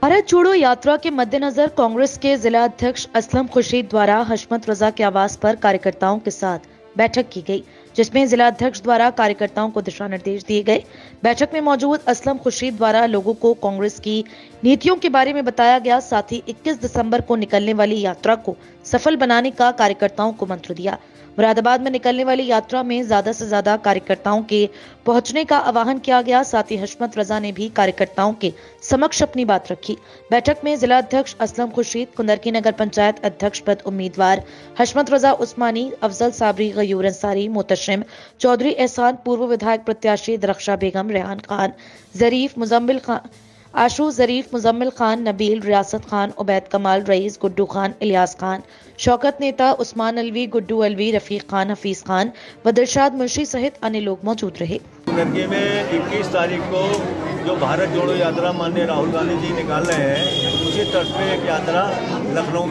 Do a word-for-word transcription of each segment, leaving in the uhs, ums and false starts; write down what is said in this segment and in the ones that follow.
भारत जोड़ो यात्रा के मद्देनजर कांग्रेस के जिला अध्यक्ष असलम खुर्शीद द्वारा हशमत रजा के आवास पर कार्यकर्ताओं के साथ बैठक की गई, जिसमें जिला अध्यक्ष द्वारा कार्यकर्ताओं को दिशा निर्देश दिए गए। बैठक में मौजूद असलम खुर्शीद द्वारा लोगों को कांग्रेस की नीतियों के बारे में बताया गया। साथ ही इक्कीस दिसंबर को निकलने वाली यात्रा को सफल बनाने का कार्यकर्ताओं को मंत्र दिया। मुरादाबाद में निकलने वाली यात्रा में ज्यादा से ज्यादा कार्यकर्ताओं के पहुंचने का आह्वान किया गया। साथ ही हशमत रजा ने भी कार्यकर्ताओं के समक्ष अपनी बात रखी। बैठक में जिला अध्यक्ष असलम खुर्शीद, कुंदरकी नगर पंचायत अध्यक्ष पद उम्मीदवार हशमत रजा उस्मानी, अफजल साबरी, गयूर अंसारी, मोतशिम चौधरी एहसान, पूर्व विधायक प्रत्याशी दरख्शा बेगम, रेहान खान, जरीफ मुजम्मिल खान, आशू जरीफ, मुजम्मिल खान, नबील, रियासत खान, उबैद कमाल, रईस, गुड्डू खान, इलियास खान, शौकत नेता, उस्मान अलवी, गुड्डू अलवी, रफीक खान, हफीज खान व दिलशाद मुंशी सहित अन्य लोग मौजूद रहे। कुंदरकी में इक्कीस तारीख को जो भारत जोड़ो यात्रा माननीय राहुल गांधी जी निकाल रहे हैं, उसी तर्ज पे एक यात्रा लखनऊ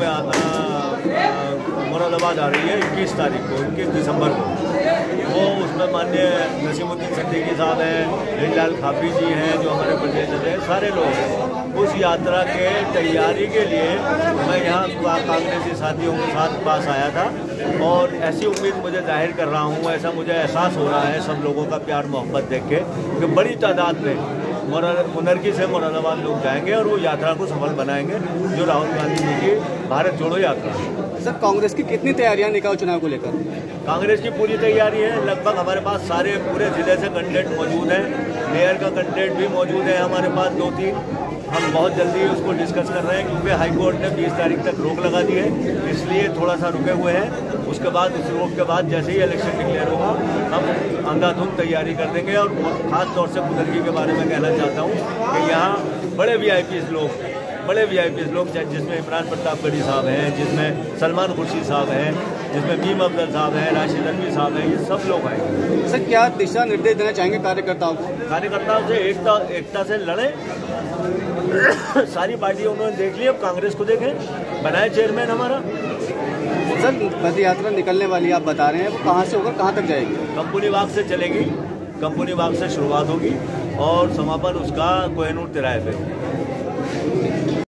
में मुरादाबाद आ रही है इक्कीस तारीख को, इक्कीस दिसंबर को। वो उसमें माननीय नसीमुद्दीन सिद्दीकी साहब हैं, हिंदलाल खाफी जी हैं, जो हमारे प्रदेश हैं, सारे लोग हैं। उस यात्रा के तैयारी के लिए मैं यहाँ कांग्रेसी साथियों के साथ पास आया था और ऐसी उम्मीद मुझे जाहिर कर रहा हूँ, ऐसा मुझे एहसास हो रहा है सब लोगों का प्यार मोहब्बत देख के कि बड़ी तादाद में कुंदरकी से मुरादाबाद लोग जाएंगे और वो यात्रा को सफल बनाएंगे, जो राहुल गांधी जी की भारत जोड़ो यात्रा है। सर, कांग्रेस की कितनी तैयारियां निकाय चुनाव को लेकर? कांग्रेस की पूरी तैयारी है। लगभग हमारे पास सारे पूरे जिले से कैंडिडेट मौजूद हैं। मेयर का कैंडिडेट भी मौजूद है हमारे पास दो तीन। हम बहुत जल्दी उसको डिस्कस कर रहे हैं क्योंकि हाई कोर्ट ने बीस तारीख तक रोक लगा दी है, इसलिए थोड़ा सा रुके हुए हैं। उसके बाद उस रोक के बाद जैसे ही इलेक्शन डिक्लेयर होगा हम अंधाधुंध तैयारी कर देंगे। और खास तौर से कुंदरकी के बारे में कहना चाहता हूँ कि यहाँ बड़े वी आई पी लोग बड़े वी आई पी लोग जिसमें इमरान प्रतापगढ़ी साहब हैं, जिसमें सलमान खुर्शीद साहब हैं, जिसमें मीम अफजल साहब हैं, राशिद अलवी साहब हैं, ये सब लोग आएंगे। सर, क्या दिशा निर्देश देना चाहेंगे कार्यकर्ताओं को? कार्यकर्ताओं से एकता एकता से लड़े। सारी पार्टियों उन्होंने देख ली, अब कांग्रेस को देखें, बनाए चेयरमैन हमारा। सर, पद यात्रा निकलने वाली आप बता रहे हैं, वो कहाँ से होकर कहाँ तक जाएगी? कंपनी बाग से चलेगी, कंपनी बाग से शुरुआत होगी और समापन उसका कोहिनूर तिराहे पे।